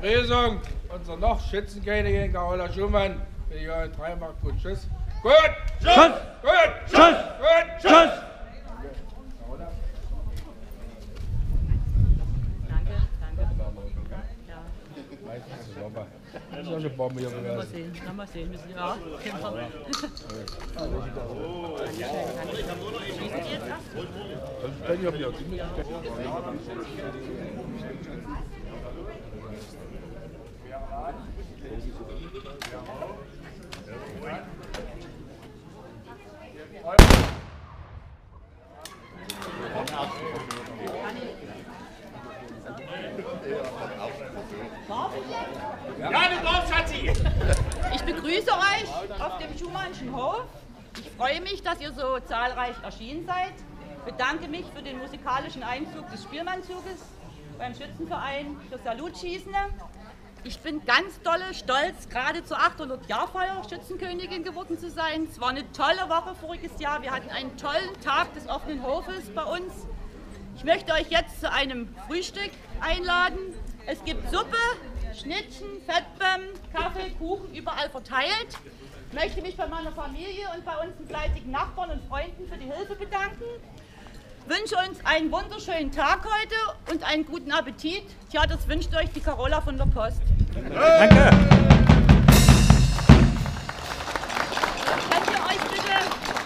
Begrüßung unserer noch Schützenkönigin Carola Schumann. Für die Jahr 3 macht gut. Tschüss. Gut! Tschüss! Gut! Tschüss! Gut! Tschüss! Danke, danke. Ja. Das ist auch eine Bombe hier Mal gewesen. sehen, mal sehen. Müssen wir auch kämpfen. Schließen Sie jetzt ab? Das kann ich auch wieder ziemlich. Ja, du drauf, Schatzi! Ich begrüße euch auf dem Schumannschen Hof. Ich freue mich, dass ihr so zahlreich erschienen seid. Bedanke mich für den musikalischen Einzug des Spielmannzuges beim Schützenverein für Salutschießen. Ich bin ganz dolle stolz, gerade zur 800-Jahrfeier Schützenkönigin geworden zu sein. Es war eine tolle Woche voriges Jahr. Wir hatten einen tollen Tag des offenen Hofes bei uns. Ich möchte euch jetzt zu einem Frühstück einladen. Es gibt Suppe, Schnittchen, Fettbäm, Kaffee, Kuchen, überall verteilt. Ich möchte mich bei meiner Familie und bei unseren fleißigen Nachbarn und Freunden für die Hilfe bedanken. Ich wünsche uns einen wunderschönen Tag heute und einen guten Appetit. Tja, das wünscht euch die Carola von der Post. Danke! Könnt ihr euch bitte...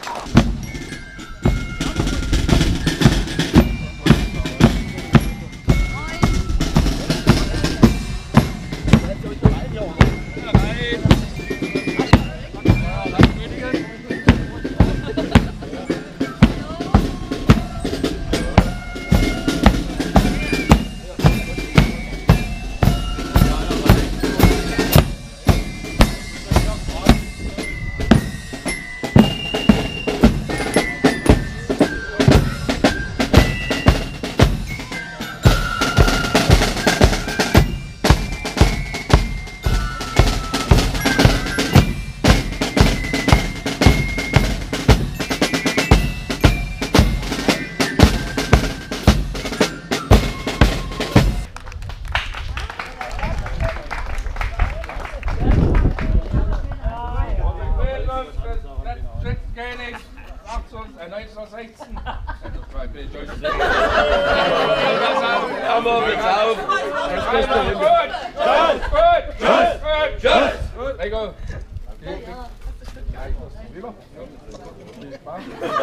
Schützenkönig 1916. Aber mit auf! Gut! Gut! Gut! Rico! Lieber? Viel Spaß.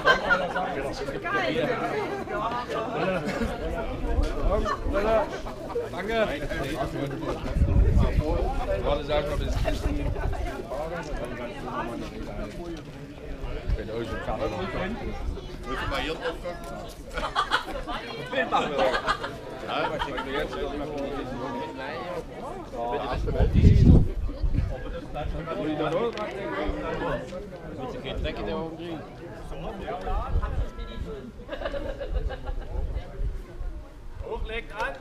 Danke! Warte, sag mal, bis wenn euch schon fertig macht. Muss ich mal hier drauf gucken? Bild machen wir. Ja, was schicken wir jetzt? Willst du keinen Dreck in der Augen kriegen? Hochlegt an!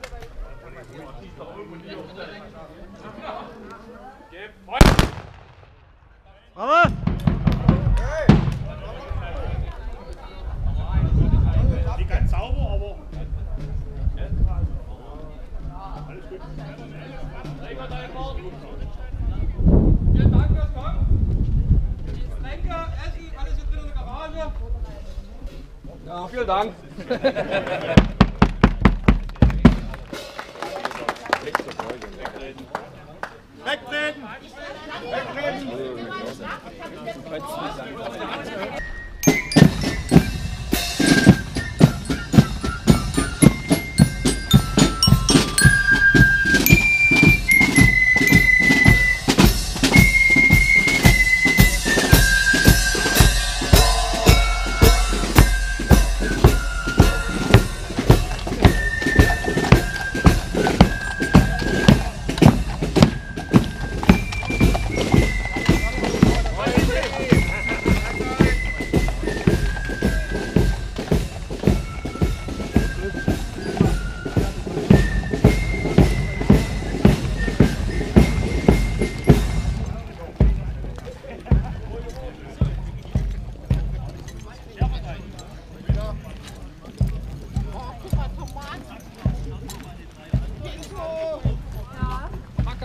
Gib Feuer! Bravo! Nicht ganz sauber, aber... Alles gut. Vielen Dank fürs Kommen. Getränke, Essen, alles hier drin in der Garage. Ja, vielen Dank. Wegtreten! Wegtreten!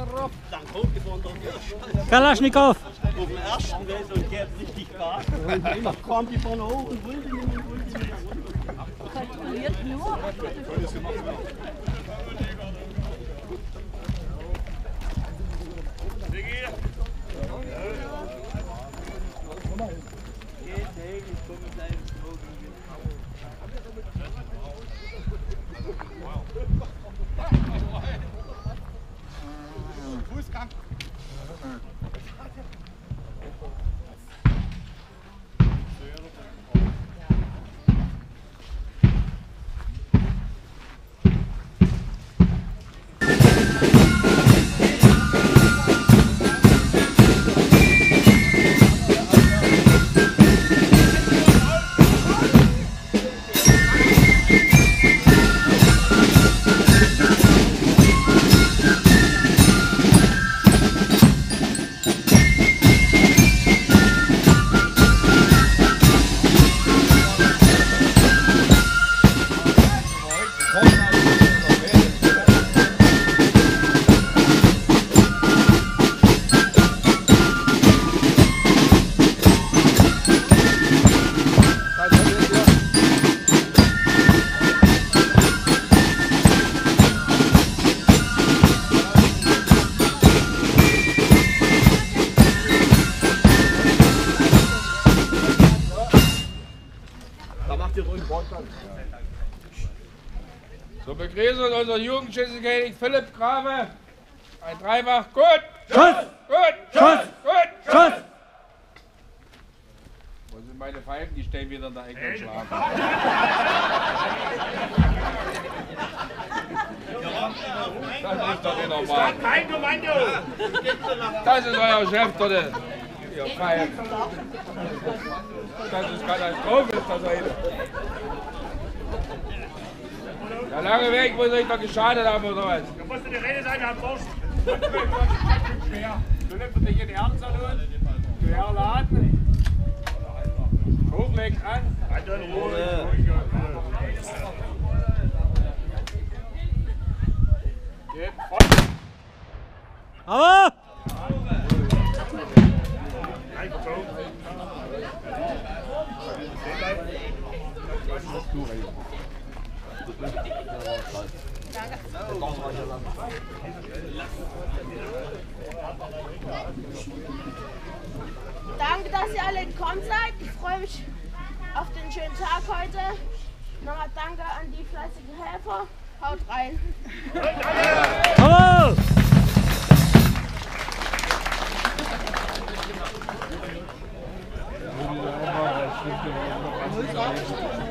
Kalaschnikow. Auf dem ersten Weg und geht richtig Gas. Da kam die von hoch und wollte nicht mehr. Kontrolliert nur. Fußgang. So begrüßen unseren Jugendschützenkönig Philipp Grabe. Ein Dreifach. Gut! Schuss! Gut! Schuss! Gut! Schuss! Wo sind meine Pfeifen? Die stehen wieder in der Ecke und schlafen. Das ist doch nicht normal. Kein Kommando! Das ist euer Chef dort. Ihr Pfeifen. Das ist Katastrophe, ist das heute. Der lange Weg muss euch doch geschadet haben, oder was? Da musst du die Rede sein, Herr Forst. Schwer. Du nimmst dich in die Herrensalon, quer laden, hochlegt an. Halt in Ruhe. Geht voll. Aber! Eingezogen. Danke, dass ihr alle gekommen seid. Ich freue mich auf den schönen Tag heute. Nochmal danke an die fleißigen Helfer. Haut rein. Aber!